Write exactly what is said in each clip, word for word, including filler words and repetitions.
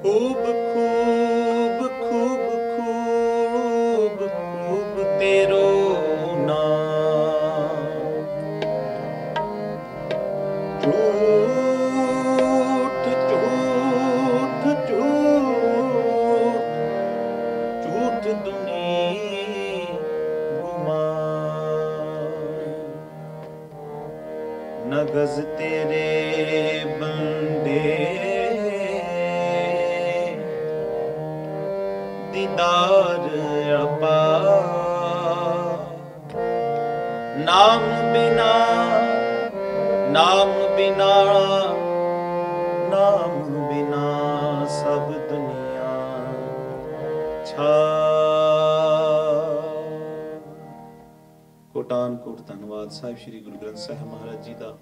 खूब खूब खूब खूब खूब तेरो नाम, झूठ झूठ झूठ झूठ दुनी गुमान, न गज तेरे बंदे दीदार अपार, नाम बिना नाम बिना नाम बिना सब दुनिया छा। कोटान कोट धन्नवाद साहिब श्री गुरु ग्रंथ साहिब महाराज जी का,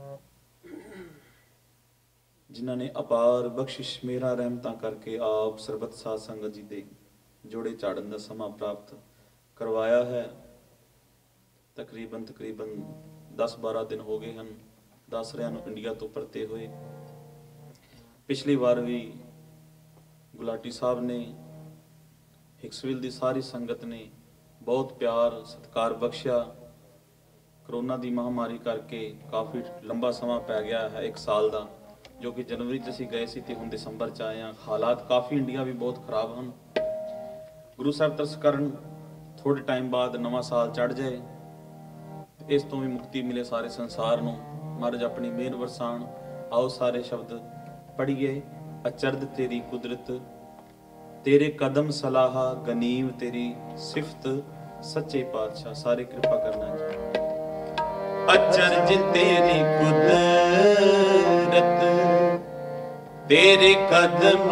जिन्होंने ने अपार बख्शिश मेरा रहमतां करके आप सरबत साध संगत जी दे जोड़े झाड़न का समा प्राप्त करवाया है। तकरीबन तकरीबन दस बारह दिन हो गए हैं दासरियां नूं इंडिया तो परते हुए। पिछली बार भी गुलाटी साहब ने, हिक्सविल की सारी संगत ने बहुत प्यार सत्कार बख्शिया। करोना की महामारी करके काफ़ी लंबा समा पै गया है, एक साल का, जो कि जनवरी च असीं गए सी ते हुण दिसंबर च आए हैं। हालात काफ़ी इंडिया भी बहुत खराब हैं। गुरु साहब तरस करन थोड़े टाइम बाद नवा साल चढ़ जाए, इस तो भी मुक्ति मिले सारे संसार नूं। महाराज अपनी मेहर वरसान। आओ सारे शब्द पढ़िए। अचरद तेरी कुदरत, तेरे कदम सलाहा, गनीम तेरी सिफत, सच्चे पातशाह। सारे कृपा करना जी। अचरज तेरी कुदरत, तेरे कदम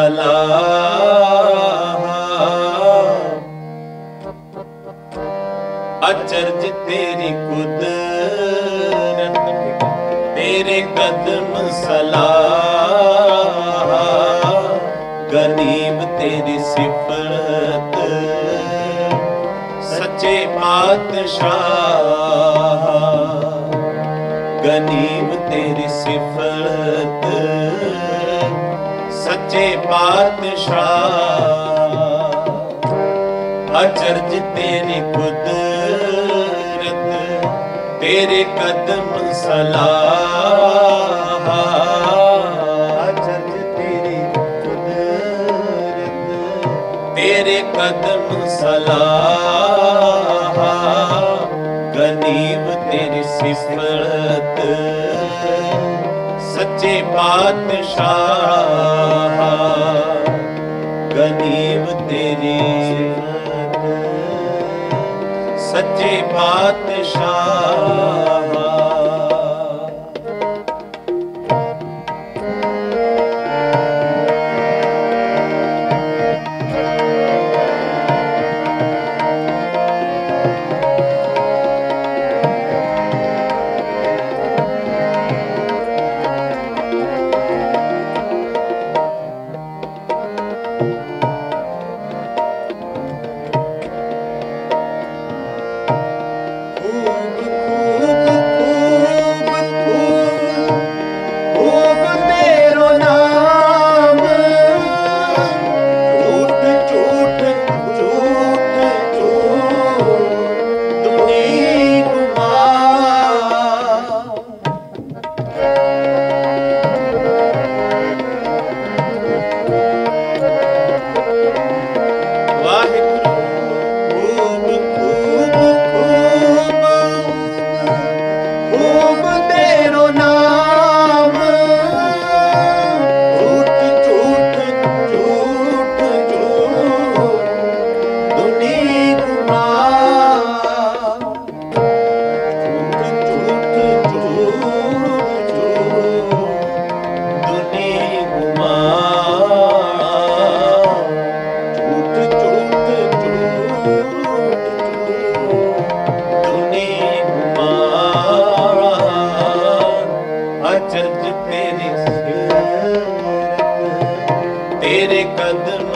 सलाहा, अचरज तेरी कुदरत, तेरे कदम सलाहा, गनीम तेरी सिफत, सच्चे पातशाह, गनीम तेरी सिफत, सच्चे पातशाह। अचरज तेरी कुदरत, तेरे कदम सलाहा, अचरज तेरी कुदरत, तेरे कदम सलाहा, गनीम तेरी सिफत, सच्चे पातशाह, गनीम तेरी सच्चे पातशाह। तेरे कदम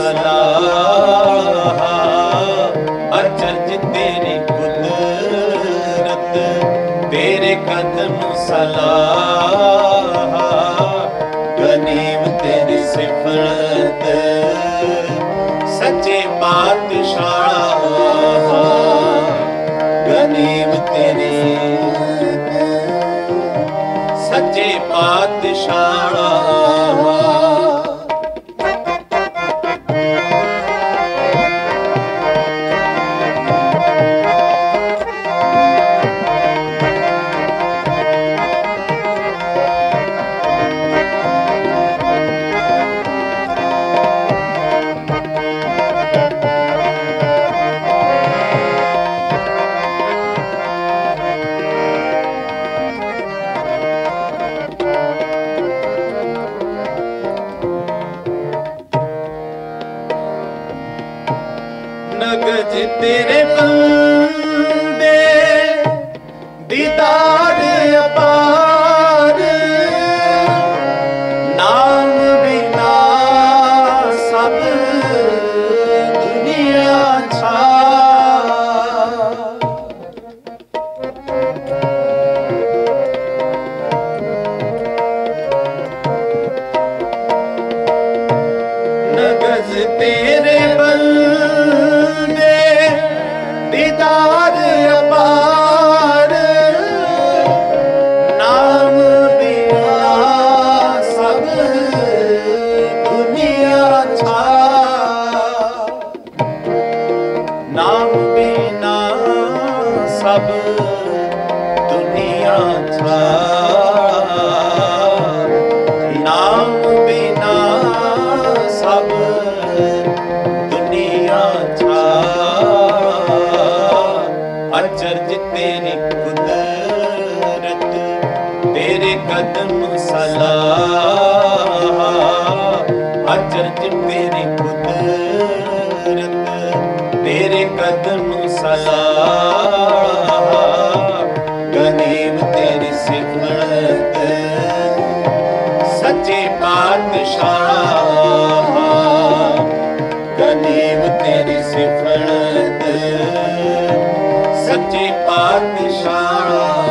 सलाहा, अचरज तेरी कुदरत, तेरे कदम सलाहा, गनीम तेरी सिफत, सच्चे पातशाह गनीमत तेरी सच्चे पातशाह नगज तेरे बंदे दीदार अपार नाम बिना सब दुनिया छा नगज तेरे दीदार अपार नाम बिना सब दुनिया छा नाम बिना सब दुनिया छा नाम बिना सब दुनिया छा अचरज तेरी कुदरत तेरे कदम सलाह अचरज तेरी कुदरत तेरे कदम सलाह गनीम तेरी सिफत सच्चे पातशाह गनीम तेरी सिफत सच्चे पातशाह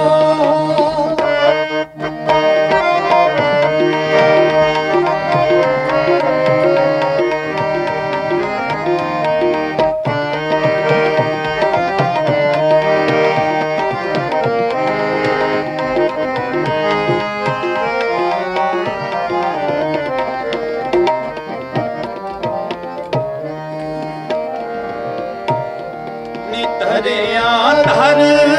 नितरिया धर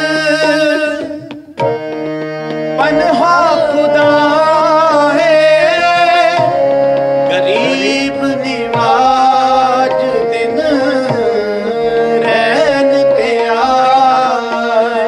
पन्हा खुदा है गरीब निवाज दिन रैन के आए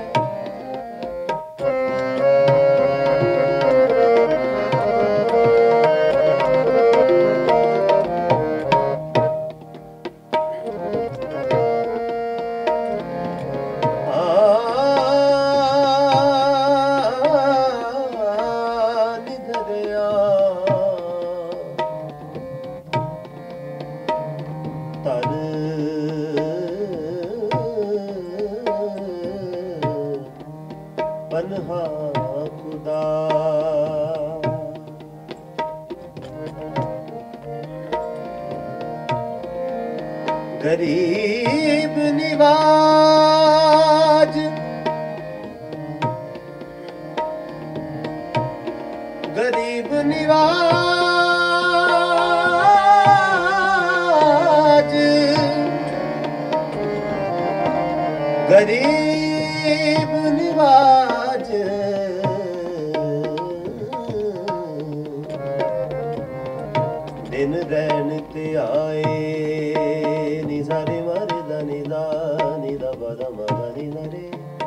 पन्हा खुदा गरीब निवाज गरीब निवाज गरीब निवाज दिन रैन ते आए निजारे मारे दानी दानी दा बदा मदानी रे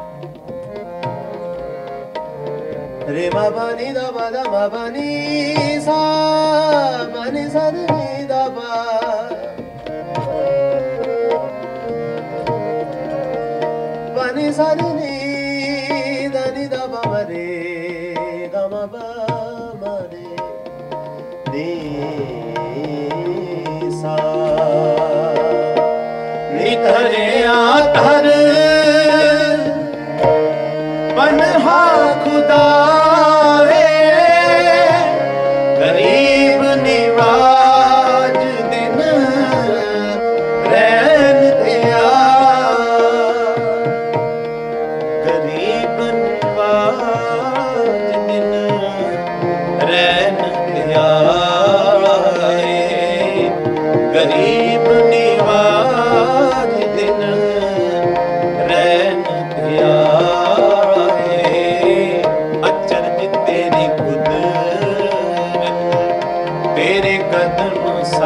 रे मा बानी दा बदा मा बानी सा बानी सा नी दा बा बानी सा नी दानी दा बा रे गा मा बा मा रे नी सा नितरिया धर पन्हा खुदा है गरीब निवाज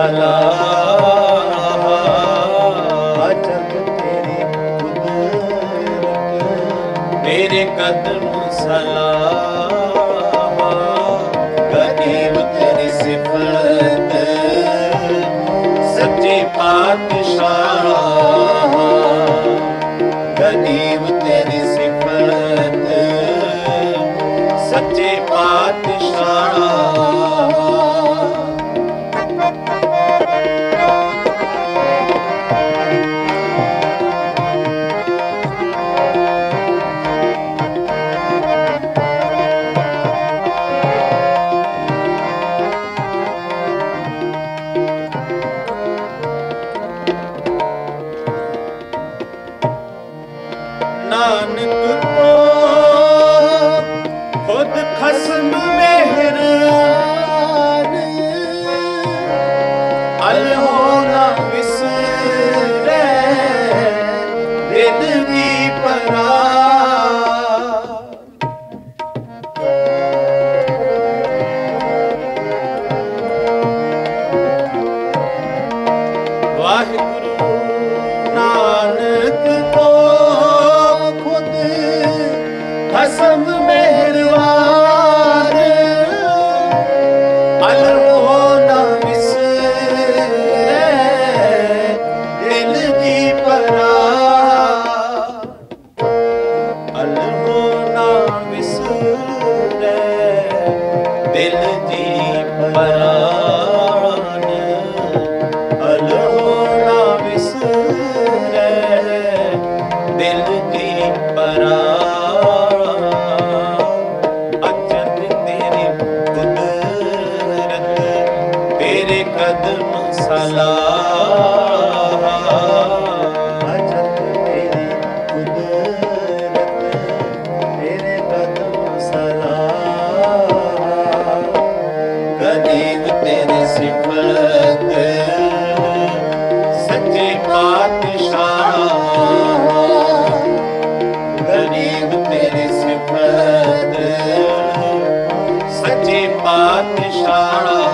सलाह, अजब तेरी कुदरत, तेरे कदम सलाह, गरीब तेरी सिफत, सच्चे पातशाह, गरीब तेरी सिफत, सच्चे पातशाह। नानक को खुद खस्म मेहरान, अल होना विसरे दिल की परार। वाहिगुरु नानक को खस्म मेहरबान, अल होना विसरे दिल की परार, अल होना विसरे दिल की परार, अल होना विसरे दिल की परार। कदम सलाह, अजब तेरी कुदरत, तेरे कदम सलाह, गरीब तेरी सिफत, सच्चे पातशाह, गरीब तेरी सिफत, सच्चे पातशाह।